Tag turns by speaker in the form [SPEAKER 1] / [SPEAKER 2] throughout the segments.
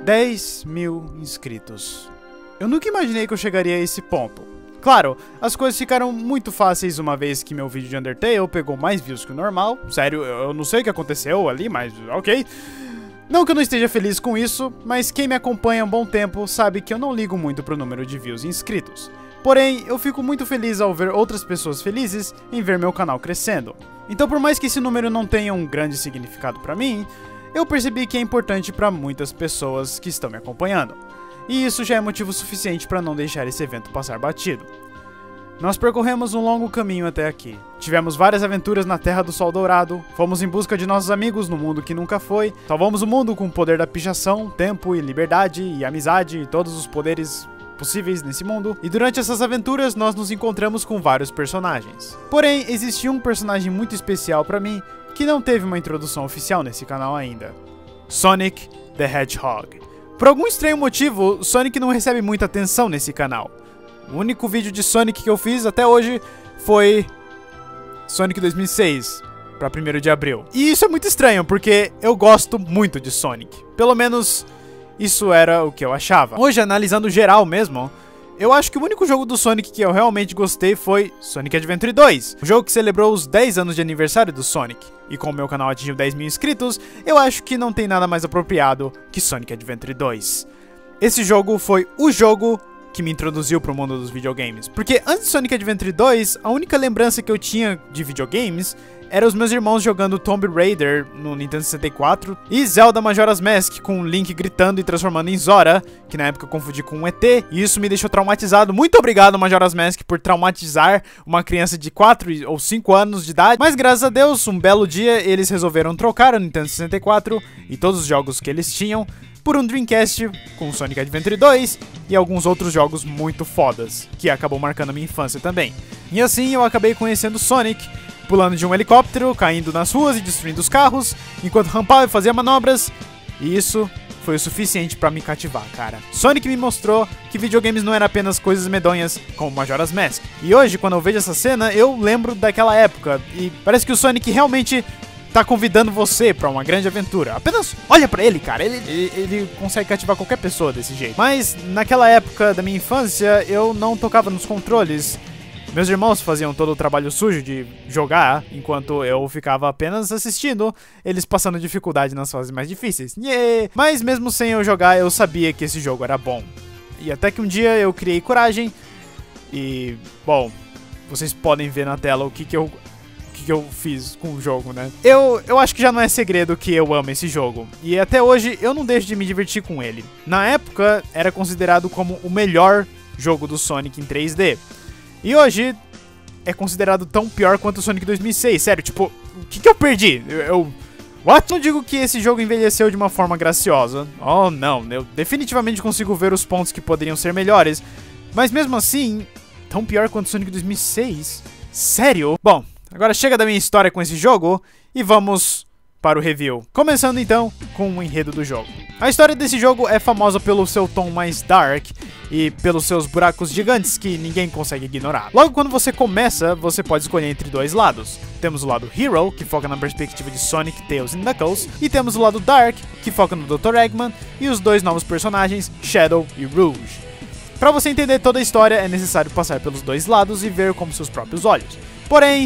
[SPEAKER 1] 10.000 inscritos. Eu nunca imaginei que eu chegaria a esse ponto. Claro, as coisas ficaram muito fáceis uma vez que meu vídeo de Undertale pegou mais views que o normal. Sério, eu não sei o que aconteceu ali, mas ok. Não que eu não esteja feliz com isso, mas quem me acompanha há um bom tempo sabe que eu não ligo muito pro número de views e inscritos. Porém, eu fico muito feliz ao ver outras pessoas felizes em ver meu canal crescendo. Então, por mais que esse número não tenha um grande significado pra mim, eu percebi que é importante pra muitas pessoas que estão me acompanhando. E isso já é motivo suficiente para não deixar esse evento passar batido. Nós percorremos um longo caminho até aqui. Tivemos várias aventuras na Terra do Sol Dourado, fomos em busca de nossos amigos no mundo que nunca foi, salvamos o mundo com o poder da pichação, tempo e liberdade e amizade e todos os poderes possíveis nesse mundo, e durante essas aventuras nós nos encontramos com vários personagens. Porém, existia um personagem muito especial para mim que não teve uma introdução oficial nesse canal ainda: Sonic the Hedgehog. Por algum estranho motivo, Sonic não recebe muita atenção nesse canal. O único vídeo de Sonic que eu fiz até hoje foi Sonic 2006, para 1º de abril. E isso é muito estranho, porque eu gosto muito de Sonic. Pelo menos isso era o que eu achava. Hoje, analisando geral mesmo, eu acho que o único jogo do Sonic que eu realmente gostei foi Sonic Adventure 2, o jogo que celebrou os 10 anos de aniversário do Sonic. E como meu canal atingiu 10.000 inscritos, eu acho que não tem nada mais apropriado que Sonic Adventure 2. Esse jogo foi o jogo que me introduziu pro mundo dos videogames. Porque antes de Sonic Adventure 2, a única lembrança que eu tinha de videogames era os meus irmãos jogando Tomb Raider no Nintendo 64 e Zelda Majora's Mask, com o Link gritando e transformando em Zora, que na época eu confundi com um ET, e isso me deixou traumatizado. Muito obrigado, Majora's Mask, por traumatizar uma criança de 4 ou 5 anos de idade. Mas graças a Deus, um belo dia, eles resolveram trocar o Nintendo 64 e todos os jogos que eles tinham por um Dreamcast com Sonic Adventure 2 e alguns outros jogos muito fodas, que acabou marcando a minha infância também. E assim eu acabei conhecendo Sonic, pulando de um helicóptero, caindo nas ruas e destruindo os carros, enquanto rampava e fazia manobras, e isso foi o suficiente pra me cativar, cara. Sonic me mostrou que videogames não eram apenas coisas medonhas como Majora's Mask. E hoje, quando eu vejo essa cena, eu lembro daquela época, e parece que o Sonic realmente tá convidando você pra uma grande aventura. Apenas olha pra ele, cara. Ele consegue cativar qualquer pessoa desse jeito. Mas naquela época da minha infância, eu não tocava nos controles. Meus irmãos faziam todo o trabalho sujo de jogar, enquanto eu ficava apenas assistindo eles passando dificuldade nas fases mais difíceis. Yeah! Mas mesmo sem eu jogar, eu sabia que esse jogo era bom. E até que um dia eu criei coragem e, bom, vocês podem ver na tela o que eu fiz com o jogo, né? Eu acho que já não é segredo que eu amo esse jogo. E até hoje eu não deixo de me divertir com ele. Na época, era considerado como o melhor jogo do Sonic em 3D. E hoje, é considerado tão pior quanto o Sonic 2006. Sério, tipo, o que eu perdi? What? Não digo que esse jogo envelheceu de uma forma graciosa. Oh, não. Eu definitivamente consigo ver os pontos que poderiam ser melhores. Mas mesmo assim, tão pior quanto o Sonic 2006? Sério? Bom, agora chega da minha história com esse jogo e vamos para o review. Começando então com o enredo do jogo. A história desse jogo é famosa pelo seu tom mais dark e pelos seus buracos gigantes que ninguém consegue ignorar. Logo quando você começa, você pode escolher entre dois lados. Temos o lado Hero, que foca na perspectiva de Sonic, Tails e Knuckles, e temos o lado Dark, que foca no Dr. Eggman e os dois novos personagens, Shadow e Rouge. Para você entender toda a história, é necessário passar pelos dois lados e ver com seus próprios olhos. Porém,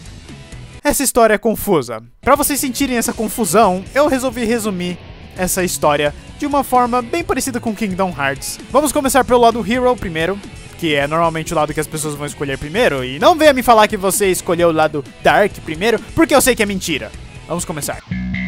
[SPEAKER 1] essa história é confusa. Para vocês sentirem essa confusão, eu resolvi resumir essa história de uma forma bem parecida com Kingdom Hearts. Vamos começar pelo lado Hero primeiro, que é normalmente o lado que as pessoas vão escolher primeiro, e não venha me falar que você escolheu o lado Dark primeiro, porque eu sei que é mentira. Vamos começar.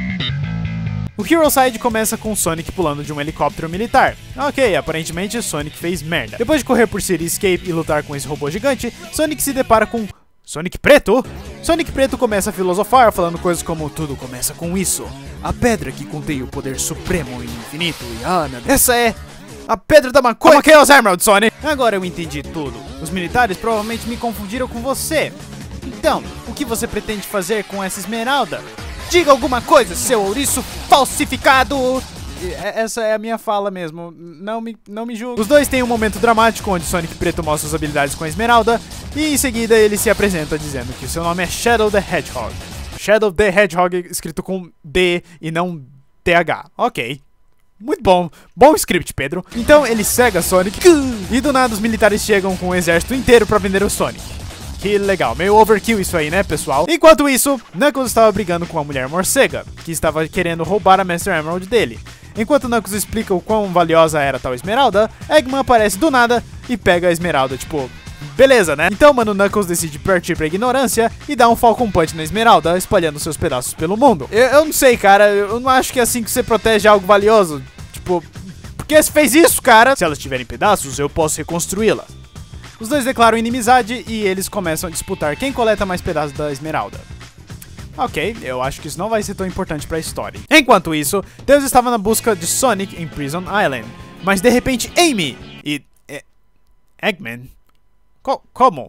[SPEAKER 1] O Hero Side começa com Sonic pulando de um helicóptero militar. Ok, aparentemente Sonic fez merda. Depois de correr por City Escape e lutar com esse robô gigante, Sonic se depara com Sonic Preto? Sonic Preto começa a filosofar, falando coisas como tudo começa com isso. A pedra que contém o poder supremo e infinito. E meu Deus. Essa é a pedra da maconha. Como que é os Emerald, Sonic? Agora eu entendi tudo. Os militares provavelmente me confundiram com você. Então, o que você pretende fazer com essa esmeralda? Diga alguma coisa, seu ouriço falsificado! Essa é a minha fala mesmo, não me julgue. Os dois têm um momento dramático onde Sonic Preto mostra suas habilidades com a esmeralda e em seguida ele se apresenta dizendo que o seu nome é Shadow the Hedgehog. Shadow the Hedgehog escrito com D e não TH. Ok. Muito bom. Bom script, Pedro. Então ele cega Sonic e do nada os militares chegam com um exército inteiro pra prender o Sonic. Que legal, meio overkill isso aí, né, pessoal? Enquanto isso, Knuckles estava brigando com a mulher morcega, que estava querendo roubar a Master Emerald dele. Enquanto Knuckles explica o quão valiosa era tal esmeralda, Eggman aparece do nada e pega a esmeralda, tipo... Beleza, né? Então, mano, Knuckles decide partir pra ignorância e dá um Falcon Punch na esmeralda, espalhando seus pedaços pelo mundo. Eu não sei, cara, eu não acho que é assim que você protege algo valioso. Tipo, por que você fez isso, cara? Se elas tiverem pedaços, eu posso reconstruí-la. Os dois declaram inimizade e eles começam a disputar quem coleta mais pedaços da esmeralda. Ok, eu acho que isso não vai ser tão importante pra história. Enquanto isso, Tails estava na busca de Sonic em Prison Island, mas de repente Amy e... Eggman... Como?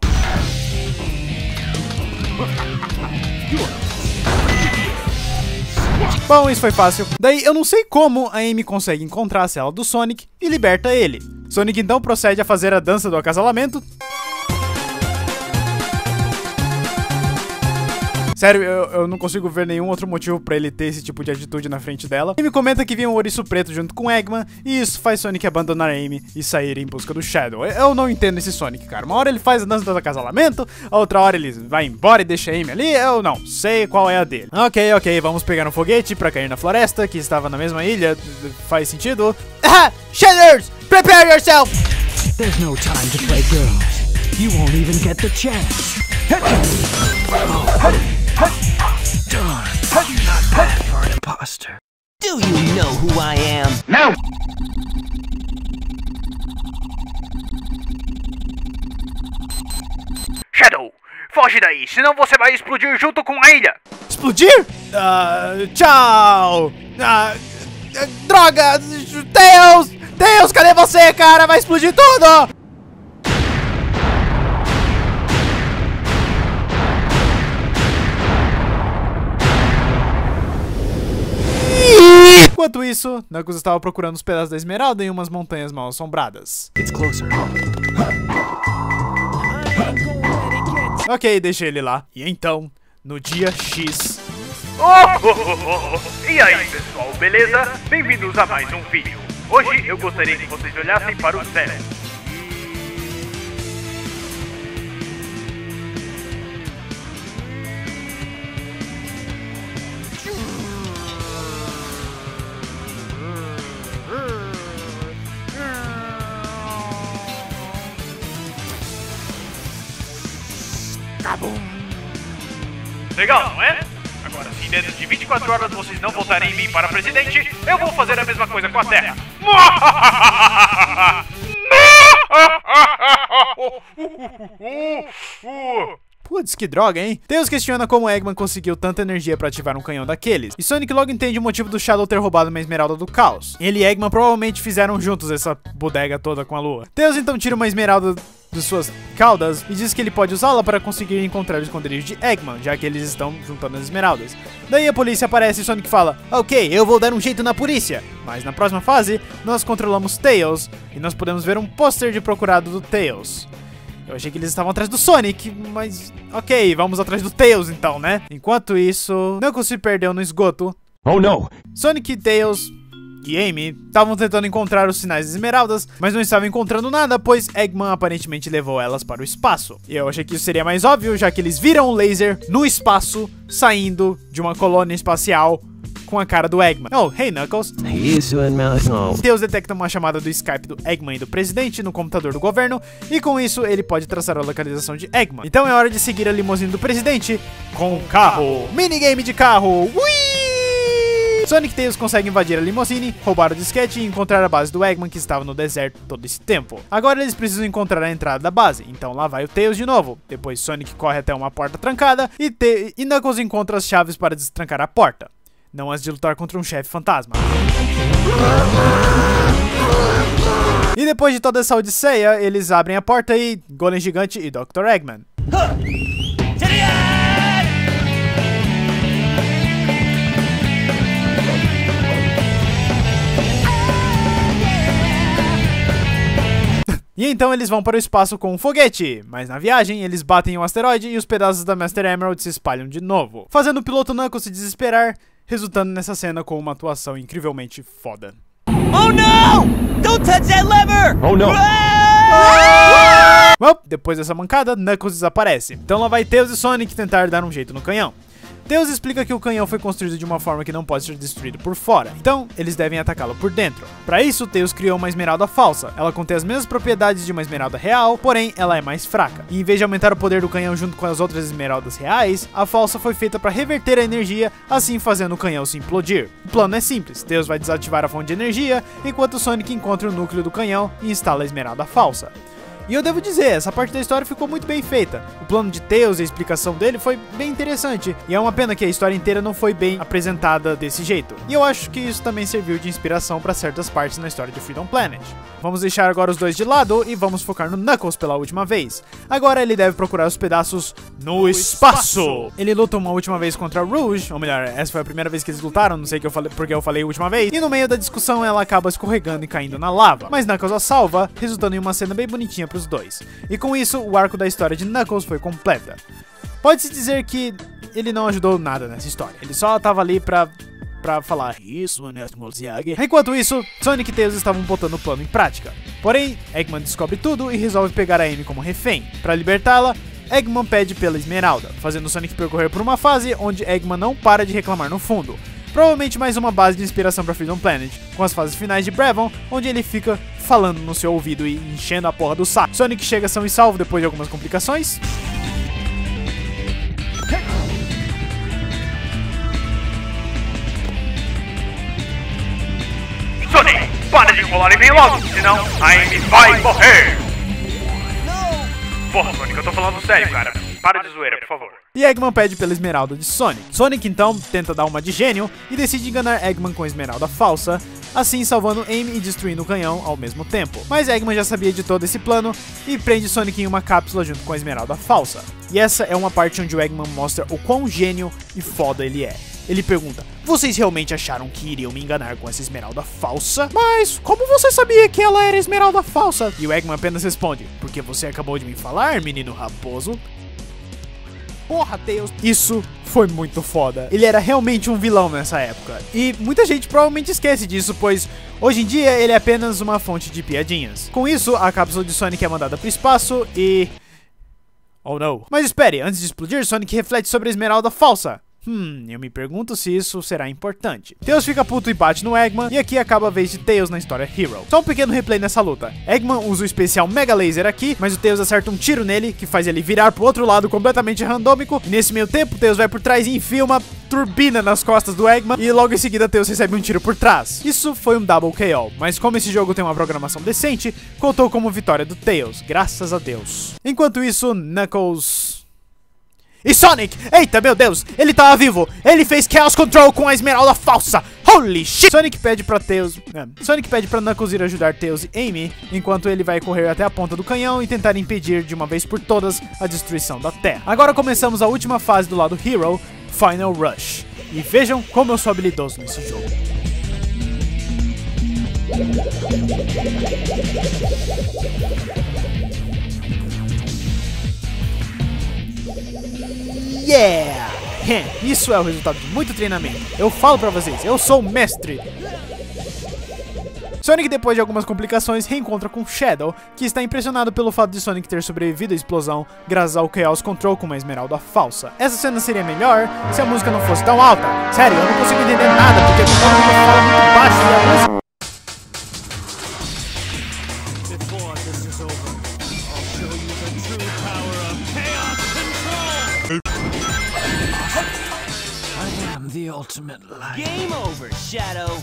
[SPEAKER 1] Bom, isso foi fácil. Daí eu não sei como a Amy consegue encontrar a cela do Sonic e liberta ele. Sonic então procede a fazer a dança do acasalamento. Sério, eu não consigo ver nenhum outro motivo pra ele ter esse tipo de atitude na frente dela. E me comenta que vinha um ouriço preto junto com Eggman, e isso faz Sonic abandonar a Amy e sair em busca do Shadow. Eu não entendo esse Sonic, cara. Uma hora ele faz a dança do acasalamento, a outra hora ele vai embora e deixa a Amy ali. Eu não sei qual é a dele. Ok, vamos pegar um foguete pra cair na floresta, que estava na mesma ilha. Faz sentido. Ah! Shaders! Prepare yourself!
[SPEAKER 2] There's no time to play girls. You won't even get the chance. Darn, you're not bad for an imposter.
[SPEAKER 3] Do you know who I am?
[SPEAKER 2] No!
[SPEAKER 4] Shadow, foge daí, senão você vai explodir junto com a ilha.
[SPEAKER 1] Explodir? Tchau! Droga! Tails! Tails, cadê você, cara? Vai explodir tudo! Enquanto isso, Knuckles estava procurando os pedaços da esmeralda em umas montanhas mal assombradas.
[SPEAKER 2] It's closer.
[SPEAKER 1] Ok, deixei ele lá. E então, no dia X...
[SPEAKER 4] E aí, pessoal, beleza? Bem-vindos a mais um vídeo. Hoje eu gostaria que vocês olhassem para o céu. Legal, não é? Agora, se dentro de 24 horas vocês não votarem em mim para presidente, eu vou fazer a mesma coisa com a Terra.
[SPEAKER 1] Putz, que droga, hein? Tails questiona como Eggman conseguiu tanta energia pra ativar um canhão daqueles. E Sonic logo entende o motivo do Shadow ter roubado uma esmeralda do caos. Ele e Eggman provavelmente fizeram juntos essa bodega toda com a lua. Tails então tira uma esmeralda de suas caudas e diz que ele pode usá-la para conseguir encontrar o esconderijo de Eggman, já que eles estão juntando as esmeraldas. Daí a polícia aparece e Sonic fala: ok, eu vou dar um jeito na polícia. Mas na próxima fase, nós controlamos Tails e nós podemos ver um pôster de procurado do Tails. Eu achei que eles estavam atrás do Sonic, mas ok, vamos atrás do Tails então, né? Enquanto isso, Knuckles se perdeu no esgoto.
[SPEAKER 2] Oh no!
[SPEAKER 1] Sonic, Tails e Amy estavam tentando encontrar os sinais das esmeraldas, mas não estavam encontrando nada, pois Eggman aparentemente levou elas para o espaço. E eu achei que isso seria mais óbvio, já que eles viram um laser no espaço, saindo de uma colônia espacial com a cara do Eggman. Oh, hey Knuckles. Tails detecta uma chamada do Skype do Eggman e do presidente no computador do governo, e com isso ele pode traçar a localização de Eggman. Então é hora de seguir a limusine do presidente com um carro. Minigame de carro. Ui! Sonic e Tails conseguem invadir a limusine, roubar o disquete e encontrar a base do Eggman, que estava no deserto todo esse tempo. Agora eles precisam encontrar a entrada da base, então lá vai o Tails de novo. Depois Sonic corre até uma porta trancada e Knuckles encontra as chaves para destrancar a porta. Não as de lutar contra um chefe fantasma. E depois de toda essa odisseia, eles abrem a porta e Golem Gigante e Dr. Eggman. E então eles vão para o espaço com um foguete, mas na viagem eles batem em um asteroide e os pedaços da Master Emerald se espalham de novo, fazendo o piloto Knuckles se desesperar, resultando nessa cena com uma atuação incrivelmente foda.
[SPEAKER 3] Oh no! Don't touch that lever!
[SPEAKER 2] Oh no!
[SPEAKER 1] Well, depois dessa mancada, Knuckles desaparece. Então lá vai Tails e Sonic tentar dar um jeito no canhão. Tails explica que o canhão foi construído de uma forma que não pode ser destruído por fora, então eles devem atacá-lo por dentro. Para isso, Tails criou uma esmeralda falsa. Ela contém as mesmas propriedades de uma esmeralda real, porém ela é mais fraca. E em vez de aumentar o poder do canhão junto com as outras esmeraldas reais, a falsa foi feita para reverter a energia, assim fazendo o canhão se implodir. O plano é simples, Tails vai desativar a fonte de energia, enquanto Sonic encontra o núcleo do canhão e instala a esmeralda falsa. E eu devo dizer, essa parte da história ficou muito bem feita. O plano de Tails e a explicação dele foi bem interessante. E é uma pena que a história inteira não foi bem apresentada desse jeito. E eu acho que isso também serviu de inspiração para certas partes na história de Freedom Planet. Vamos deixar agora os dois de lado e vamos focar no Knuckles pela última vez. Agora ele deve procurar os pedaços no espaço. Ele luta uma última vez contra a Rouge, ou melhor, essa foi a primeira vez que eles lutaram, não sei porque eu falei última vez. E no meio da discussão ela acaba escorregando e caindo na lava. Mas Knuckles a salva, resultando em uma cena bem bonitinha pros dois. E com isso, o arco da história de Knuckles foi completa. Pode-se dizer que ele não ajudou nada nessa história. Ele só tava ali pra falar isso, né? Enquanto isso, Sonic e Tails estavam botando o plano em prática. Porém, Eggman descobre tudo e resolve pegar a Amy como refém. Para libertá-la, Eggman pede pela esmeralda, fazendo Sonic percorrer por uma fase onde Eggman não para de reclamar no fundo. Provavelmente mais uma base de inspiração para Freedom Planet, com as fases finais de Brevon, onde ele fica falando no seu ouvido e enchendo a porra do saco. Sonic chega são e salvo depois de algumas complicações.
[SPEAKER 4] Sonic, para de enrolar e vem logo, senão a Amy vai morrer! Porra, Sonic, eu tô falando sério, cara. Para de zoeira, por favor.
[SPEAKER 1] E Eggman pede pela esmeralda de Sonic. Sonic então tenta dar uma de gênio e decide enganar Eggman com a esmeralda falsa, assim salvando Amy e destruindo o canhão ao mesmo tempo. Mas Eggman já sabia de todo esse plano e prende Sonic em uma cápsula junto com a esmeralda falsa. E essa é uma parte onde o Eggman mostra o quão gênio e foda ele é. Ele pergunta: vocês realmente acharam que iriam me enganar com essa esmeralda falsa? Mas como você sabia que ela era esmeralda falsa? E o Eggman apenas responde: porque você acabou de me falar, menino raposo. Porra, Tails. Isso foi muito foda. Ele era realmente um vilão nessa época. E muita gente provavelmente esquece disso, pois hoje em dia ele é apenas uma fonte de piadinhas. Com isso, a cápsula de Sonic é mandada pro espaço e... oh não. Mas espere, antes de explodir, Sonic reflete sobre a esmeralda falsa. Eu me pergunto se isso será importante. Tails fica puto e bate no Eggman, e aqui acaba a vez de Tails na história Hero. Só um pequeno replay nessa luta. Eggman usa o especial Mega Laser aqui, mas o Tails acerta um tiro nele, que faz ele virar pro outro lado completamente randômico, e nesse meio tempo, Tails vai por trás e enfia uma turbina nas costas do Eggman, e logo em seguida Tails recebe um tiro por trás. Isso foi um Double KO, mas como esse jogo tem uma programação decente, contou como vitória do Tails, graças a Deus. Enquanto isso, Knuckles... e Sonic! Eita, meu Deus! Ele tava vivo! Ele fez Chaos Control com a esmeralda falsa! Holy shit! Sonic pede pra Knuckles ir ajudar Tails e Amy, enquanto ele vai correr até a ponta do canhão e tentar impedir de uma vez por todas a destruição da Terra. Agora começamos a última fase do lado Hero, Final Rush. E vejam como eu sou habilidoso nesse jogo. Yeah! Isso é o resultado de muito treinamento. Eu falo pra vocês, eu sou o mestre. Sonic, depois de algumas complicações, reencontra com Shadow, que está impressionado pelo fato de Sonic ter sobrevivido à explosão graças ao Chaos Control com uma esmeralda falsa. Essa cena seria melhor se a música não fosse tão alta. Sério, eu não consigo entender nada, porque todo mundo fala muito baixo e a música...
[SPEAKER 2] The ultimate light.
[SPEAKER 3] Game over, Shadow.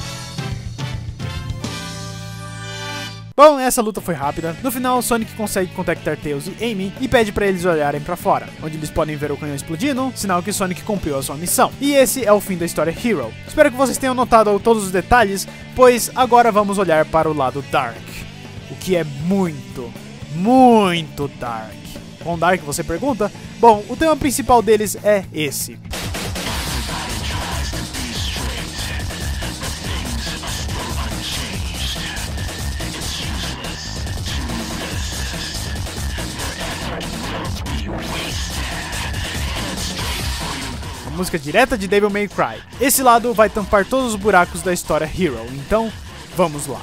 [SPEAKER 1] Bom, essa luta foi rápida. No final, Sonic consegue contactar Tails e Amy e pede pra eles olharem pra fora, onde eles podem ver o canhão explodindo, sinal que Sonic cumpriu a sua missão. E esse é o fim da história Hero. Espero que vocês tenham notado todos os detalhes, pois agora vamos olhar para o lado Dark, o que é muito, muito Dark. Com Dark, você pergunta? Bom, o tema principal deles é esse. Música direta de Devil May Cry. Esse lado vai tampar todos os buracos da história Hero, então Vamos lá.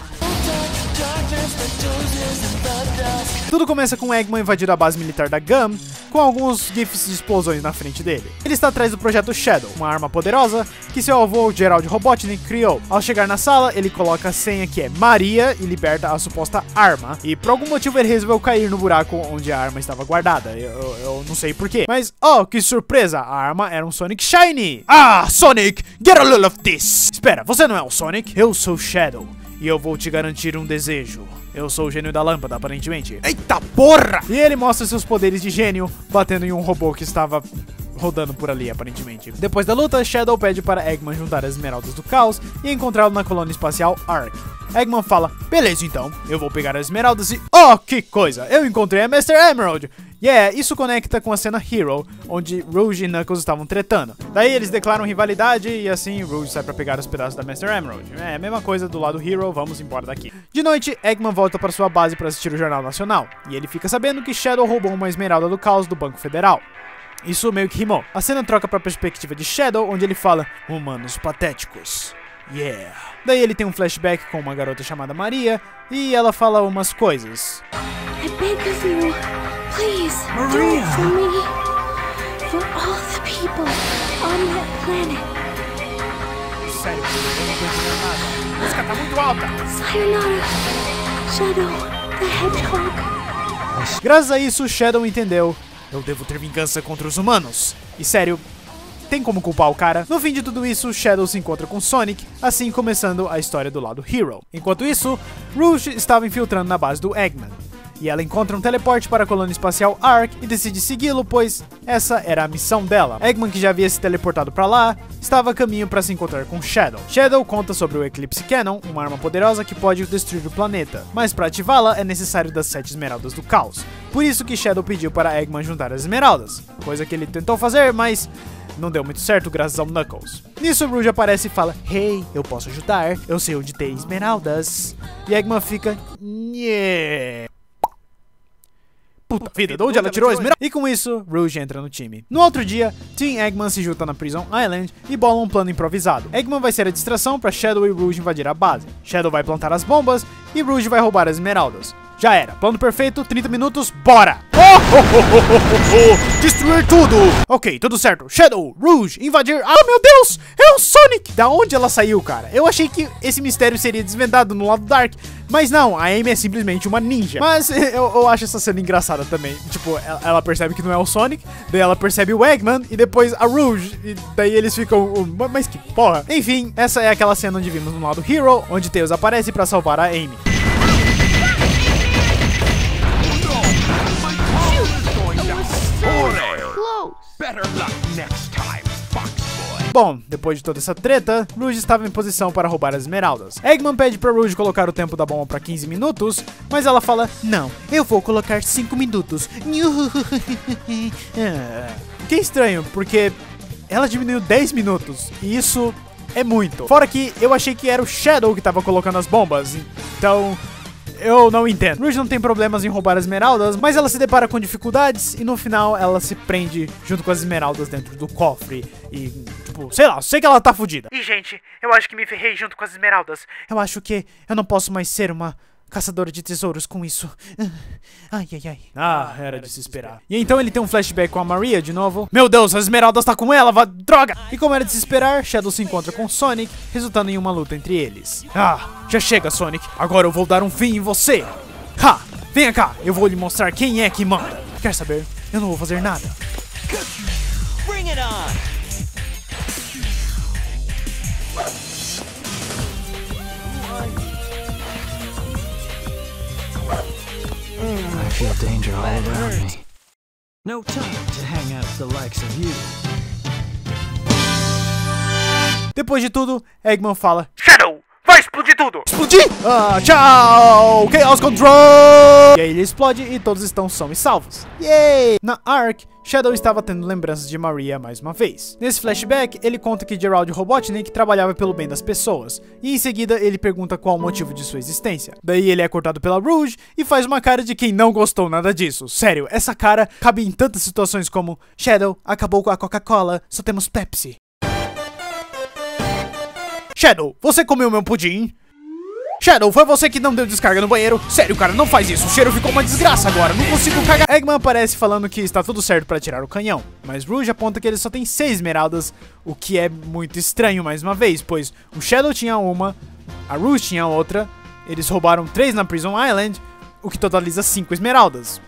[SPEAKER 1] Tudo começa com Eggman invadindo a base militar da GUM, com alguns gifs de explosões na frente dele. Ele está atrás do projeto Shadow, uma arma poderosa que seu avô Gerald Robotnik criou. Ao chegar na sala, ele coloca a senha que é Maria e liberta a suposta arma. E por algum motivo ele resolveu cair no buraco onde a arma estava guardada. Eu não sei porquê. Mas, oh, que surpresa! A arma era um Sonic Shiny! Ah, Sonic! Get a little of this! Espera, você não é o Sonic? Eu sou Shadow. E eu vou te garantir um desejo. Eu sou o gênio da lâmpada, aparentemente. Eita porra! E ele mostra seus poderes de gênio, batendo em um robô que estava rodando por ali, aparentemente. Depois da luta, Shadow pede para Eggman juntar as esmeraldas do caos e encontrá-lo na colônia espacial Ark. Eggman fala, beleza então, eu vou pegar as esmeraldas e... Oh, que coisa! Eu encontrei a Master Emerald! Yeah, isso conecta com a cena Hero, onde Rouge e Knuckles estavam tretando. Daí eles declaram rivalidade e assim Rouge sai pra pegar os pedaços da Master Emerald. É a mesma coisa do lado Hero, vamos embora daqui. De noite, Eggman volta para sua base para assistir o Jornal Nacional, e ele fica sabendo que Shadow roubou uma esmeralda do caos do Banco Federal. Isso meio que rimou. A cena troca pra perspectiva de Shadow, onde ele fala, humanos patéticos. Yeah. Daí ele tem um flashback com uma garota chamada Maria, e ela fala umas coisas.
[SPEAKER 5] I beg of you, please, do it for me, for all the people on that planet.
[SPEAKER 1] Sério, eu não tô entendendo nada. A música tá muito alta.
[SPEAKER 5] Sayonara, Shadow, the Hedgehog.
[SPEAKER 1] Graças a isso, Shadow entendeu. Eu devo ter vingança contra os humanos. E sério, tem como culpar o cara? No fim de tudo isso, Shadow se encontra com Sonic, assim começando a história do lado Hero. Enquanto isso, Rouge estava infiltrando na base do Eggman. E ela encontra um teleporte para a colônia espacial Ark e decide segui-lo, pois essa era a missão dela. Eggman, que já havia se teleportado para lá, estava a caminho para se encontrar com Shadow. Shadow conta sobre o Eclipse Cannon, uma arma poderosa que pode destruir o planeta, mas para ativá-la é necessário das 7 esmeraldas do caos. Por isso que Shadow pediu para Eggman juntar as esmeraldas, coisa que ele tentou fazer, mas não deu muito certo graças ao Knuckles. Nisso, Rouge aparece e fala, hey, eu posso ajudar, eu sei onde tem esmeraldas. E Eggman fica, yeah. Puta vida, de onde ela tirou a esmeralda? E com isso, Rouge entra no time. No outro dia, Team Eggman se junta na Prison Island e bola um plano improvisado. Eggman vai ser a distração para Shadow e Rouge invadir a base. Shadow vai plantar as bombas e Rouge vai roubar as esmeraldas. Já era, plano perfeito, 30 minutos, bora! Destruir tudo! Ok, tudo certo. Shadow, Rouge, invadir... Ah, meu Deus! É o Sonic! Da onde ela saiu, cara? Eu achei que esse mistério seria desvendado no lado Dark, mas não, a Amy é simplesmente uma ninja. Mas eu acho essa cena engraçada também. Tipo, ela percebe que não é o Sonic, daí ela percebe o Eggman e depois a Rouge, e daí eles ficam... Mas que porra! Enfim, essa é aquela cena onde vimos no lado Hero, onde Tails aparece pra salvar a Amy. Bom, depois de toda essa treta, Rouge estava em posição para roubar as esmeraldas. Eggman pede para Rouge colocar o tempo da bomba para 15 minutos, mas ela fala, não, eu vou colocar 5 minutos. Que estranho, porque ela diminuiu 10 minutos, e isso é muito. Fora que eu achei que era o Shadow que estava colocando as bombas, então... eu não entendo. Rouge não tem problemas em roubar as esmeraldas, mas ela se depara com dificuldades e no final ela se prende junto com as esmeraldas dentro do cofre e, tipo, sei lá, sei que ela tá fodida.
[SPEAKER 4] E gente, eu acho que me ferrei junto com as esmeraldas.
[SPEAKER 1] Eu acho que eu não posso mais ser uma caçadora de tesouros com isso. Ai, ai, ai. Ah, era de se esperar. E então ele tem um flashback com a Maria de novo. Meu Deus, as esmeraldas tá com ela, droga! E como era de se esperar, Shadow se encontra com Sonic, resultando em uma luta entre eles. Ah, já chega, Sonic. Agora eu vou dar um fim em você. Ha! Venha cá, eu vou lhe mostrar quem é que manda. Quer saber? Eu não vou fazer nada.
[SPEAKER 3] Bring it on!
[SPEAKER 2] I feel danger all around me. No time to hang out with the likes of you.
[SPEAKER 1] Depois de tudo, Eggman fala,
[SPEAKER 4] Shadow, vai explodir tudo!
[SPEAKER 1] explodir! Ah, tchau! Chaos Control! E aí ele explode e todos estão são e salvos. Yay! Na Ark, Shadow estava tendo lembranças de Maria mais uma vez. Nesse flashback, ele conta que Gerald Robotnik trabalhava pelo bem das pessoas, e em seguida ele pergunta qual o motivo de sua existência. Daí ele é cortado pela Rouge e faz uma cara de quem não gostou nada disso. Sério, essa cara cabe em tantas situações como Shadow, acabou com a Coca-Cola, só temos Pepsi. Shadow, você comeu meu pudim? Shadow, foi você que não deu descarga no banheiro? Sério, cara, não faz isso. O cheiro ficou uma desgraça agora. Não consigo cagar. Eggman aparece falando que está tudo certo pra tirar o canhão. Mas Rouge aponta que ele só tem 6 esmeraldas, o que é muito estranho mais uma vez, pois o Shadow tinha uma, a Rouge tinha outra, eles roubaram 3 na Prison Island, o que totaliza 5 esmeraldas.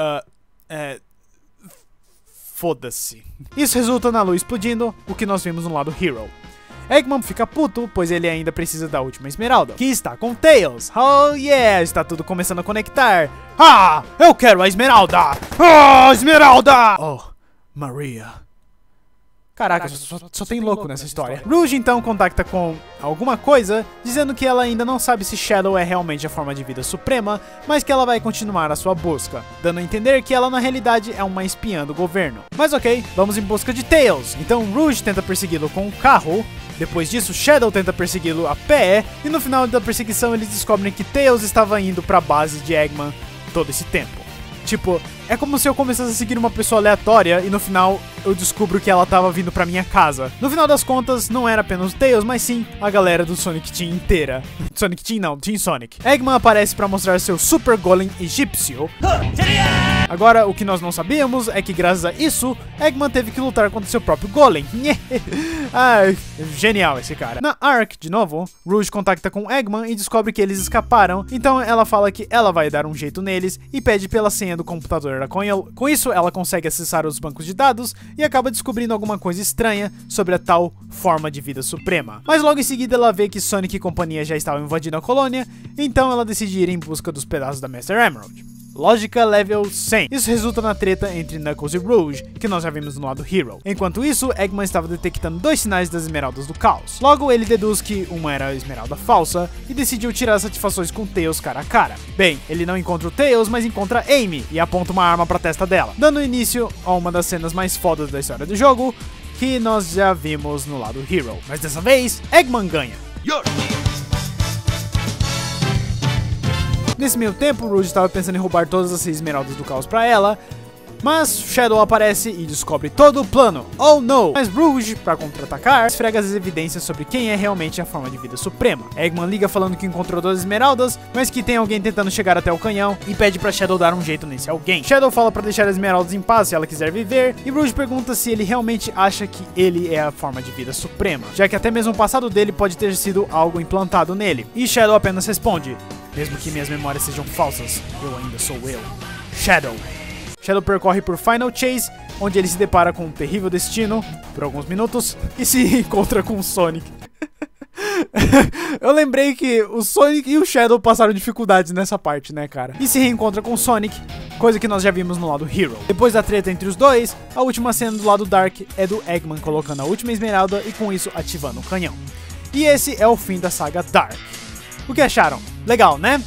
[SPEAKER 1] Foda-se. Isso resulta na lua explodindo, o que nós vimos no lado Hero. Eggman fica puto, pois ele ainda precisa da última esmeralda, que está com Tails. Oh yeah, está tudo começando a conectar. Ah, eu quero a esmeralda. Ah, esmeralda. Oh, Maria. Caraca, só tem louco nessa história. Rouge então contacta com alguma coisa, dizendo que ela ainda não sabe se Shadow é realmente a forma de vida suprema, mas que ela vai continuar a sua busca, dando a entender que ela na realidade é uma espiã do governo. Mas ok, vamos em busca de Tails. Então Rouge tenta persegui-lo com um carro, depois disso Shadow tenta persegui-lo a pé, e no final da perseguição eles descobrem que Tails estava indo para a base de Eggman todo esse tempo. Tipo, é como se eu começasse a seguir uma pessoa aleatória e no final eu descubro que ela tava vindo pra minha casa. No final das contas, não era apenas o Tails, mas sim a galera do Sonic Team inteira. Sonic Team não, Team Sonic. Eggman aparece pra mostrar seu Super Golem egípcio. Agora, o que nós não sabíamos é que graças a isso, Eggman teve que lutar contra seu próprio Golem. Ai, genial esse cara. Na Ark, de novo, Rouge contacta com Eggman e descobre que eles escaparam, então ela fala que ela vai dar um jeito neles e pede pela senha do computador da Coil. Com isso, ela consegue acessar os bancos de dados e acaba descobrindo alguma coisa estranha sobre a tal forma de vida suprema. Mas logo em seguida ela vê que Sonic e companhia já estavam invadindo a colônia, então ela decide ir em busca dos pedaços da Master Emerald. Lógica level 100. Isso resulta na treta entre Knuckles e Rouge, que nós já vimos no lado Hero. Enquanto isso, Eggman estava detectando 2 sinais das esmeraldas do caos. Logo, ele deduz que uma era a esmeralda falsa e decidiu tirar satisfações com Tails cara a cara. Bem, ele não encontra o Tails, mas encontra Amy e aponta uma arma pra testa dela, dando início a uma das cenas mais fodas da história do jogo, que nós já vimos no lado Hero. Mas dessa vez, Eggman ganha. Nesse meio tempo, Rouge estava pensando em roubar todas as 6 esmeraldas do caos pra ela, mas Shadow aparece e descobre todo o plano. Oh no! Mas Rouge, pra contra-atacar, esfrega as evidências sobre quem é realmente a forma de vida suprema. Eggman liga falando que encontrou 2 esmeraldas, mas que tem alguém tentando chegar até o canhão e pede pra Shadow dar um jeito nesse alguém. Shadow fala pra deixar as esmeraldas em paz se ela quiser viver, e Rouge pergunta se ele realmente acha que ele é a forma de vida suprema, já que até mesmo o passado dele pode ter sido algo implantado nele. E Shadow apenas responde: mesmo que minhas memórias sejam falsas, eu ainda sou eu. Shadow. Shadow percorre por Final Chase, onde ele se depara com um terrível destino por alguns minutos e se encontra com o Sonic. Eu lembrei que o Sonic e o Shadow passaram dificuldades nessa parte, né, cara? E se reencontra com o Sonic, coisa que nós já vimos no lado Hero. Depois da treta entre os dois, a última cena do lado Dark é do Eggman colocando a última esmeralda e com isso ativando o canhão. E esse é o fim da saga Dark. O que acharam? Legal, né?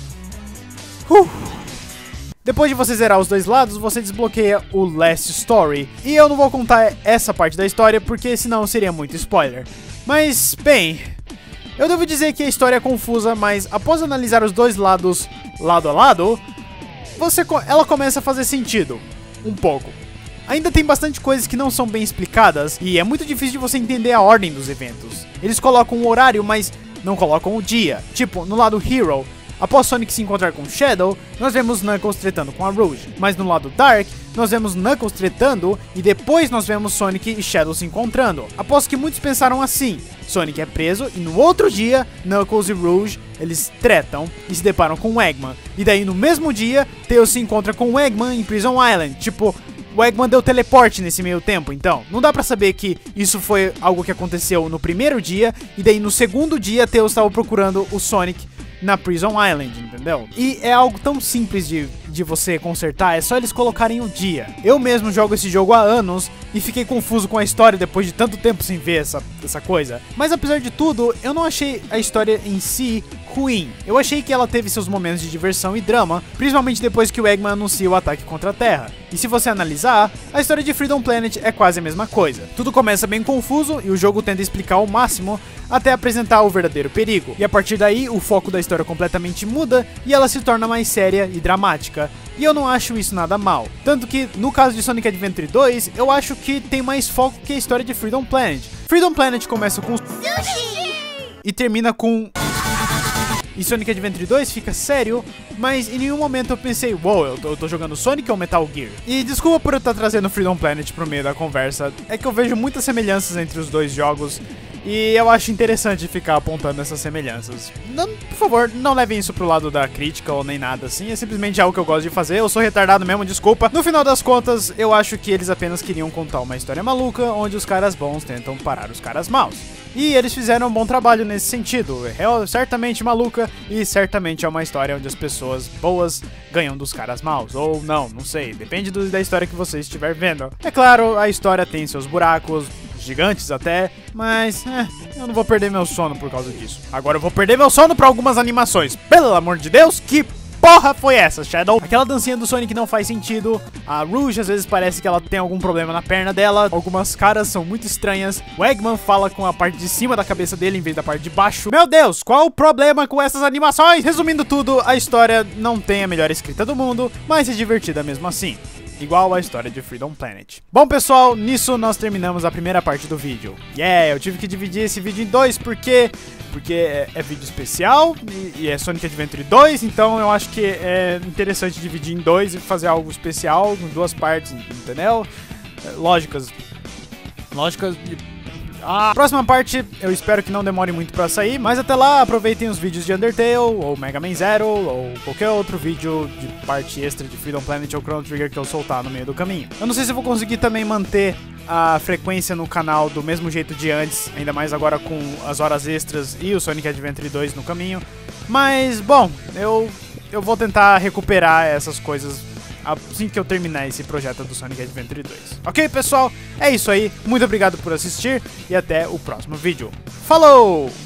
[SPEAKER 1] Depois de você zerar os 2 lados, você desbloqueia o Last Story. E eu não vou contar essa parte da história, porque senão seria muito spoiler. Mas, bem, eu devo dizer que a história é confusa, mas após analisar os 2 lados lado a lado, ela começa a fazer sentido. Um pouco. Ainda tem bastante coisas que não são bem explicadas, e é muito difícil de você entender a ordem dos eventos. Eles colocam um horário, mas não colocam o dia. Tipo, no lado Hero, após Sonic se encontrar com Shadow, nós vemos Knuckles tretando com a Rouge. Mas no lado Dark, nós vemos Knuckles tretando e depois nós vemos Sonic e Shadow se encontrando. Aposto que muitos pensaram assim: Sonic é preso e no outro dia, Knuckles e Rouge, eles tretam e se deparam com o Eggman. E daí no mesmo dia, Tails se encontra com o Eggman em Prison Island. Tipo, o Eggman deu teleporte nesse meio tempo, então não dá pra saber que isso foi algo que aconteceu no primeiro dia e daí no segundo dia Tails estava procurando o Sonic na Prison Island, entendeu? E é algo tão simples de você consertar, é só eles colocarem o dia. Eu mesmo jogo esse jogo há anos e fiquei confuso com a história depois de tanto tempo sem ver essa coisa. Mas apesar de tudo, eu não achei a história em si ruim. Eu achei que ela teve seus momentos de diversão e drama, principalmente depois que o Eggman anuncia o ataque contra a Terra. E se você analisar, a história de Freedom Planet é quase a mesma coisa. Tudo começa bem confuso e o jogo tenta explicar ao máximo até apresentar o verdadeiro perigo. E a partir daí, o foco da história completamente muda e ela se torna mais séria e dramática. E eu não acho isso nada mal. Tanto que, no caso de Sonic Adventure 2, eu acho que tem mais foco que a história de Freedom Planet. Freedom Planet começa com sushi e termina com e Sonic Adventure 2 fica sério, mas em nenhum momento eu pensei, wow, eu tô jogando Sonic ou Metal Gear? E desculpa por eu estar trazendo Freedom Planet pro meio da conversa, é que eu vejo muitas semelhanças entre os dois jogos, e eu acho interessante ficar apontando essas semelhanças. Não, por favor, não levem isso pro lado da crítica ou nem nada assim, é simplesmente algo que eu gosto de fazer, eu sou retardado mesmo, desculpa. No final das contas, eu acho que eles apenas queriam contar uma história maluca, onde os caras bons tentam parar os caras maus. E eles fizeram um bom trabalho nesse sentido, é certamente maluca e certamente é uma história onde as pessoas boas ganham dos caras maus, ou não sei, depende da história que você estiver vendo. É claro, a história tem seus buracos, gigantes até, mas eu não vou perder meu sono por causa disso. Agora eu vou perder meu sono pra algumas animações, pelo amor de Deus, que porra foi essa, Shadow? Aquela dancinha do Sonic não faz sentido, a Rouge às vezes parece que ela tem algum problema na perna dela, algumas caras são muito estranhas, o Eggman fala com a parte de cima da cabeça dele em vez da parte de baixo. Meu Deus, qual o problema com essas animações? Resumindo tudo, a história não tem a melhor escrita do mundo, mas é divertida mesmo assim. Igual a história de Freedom Planet. Bom, pessoal, nisso nós terminamos a primeira parte do vídeo. Eu tive que dividir esse vídeo em dois porque é vídeo especial e é Sonic Adventure 2, então eu acho que é interessante dividir em dois e fazer algo especial, com duas partes, entendeu? Lógicas. A próxima parte eu espero que não demore muito pra sair, mas até lá aproveitem os vídeos de Undertale, ou Mega Man Zero, ou qualquer outro vídeo de parte extra de Freedom Planet ou Chrono Trigger que eu soltar no meio do caminho. Eu não sei se eu vou conseguir também manter a frequência no canal do mesmo jeito de antes, ainda mais agora com as horas extras e o Sonic Adventure 2 no caminho, mas bom, eu vou tentar recuperar essas coisas assim que eu terminar esse projeto do Sonic Adventure 2. Ok, pessoal? É isso aí. Muito obrigado por assistir e até o próximo vídeo. Falou!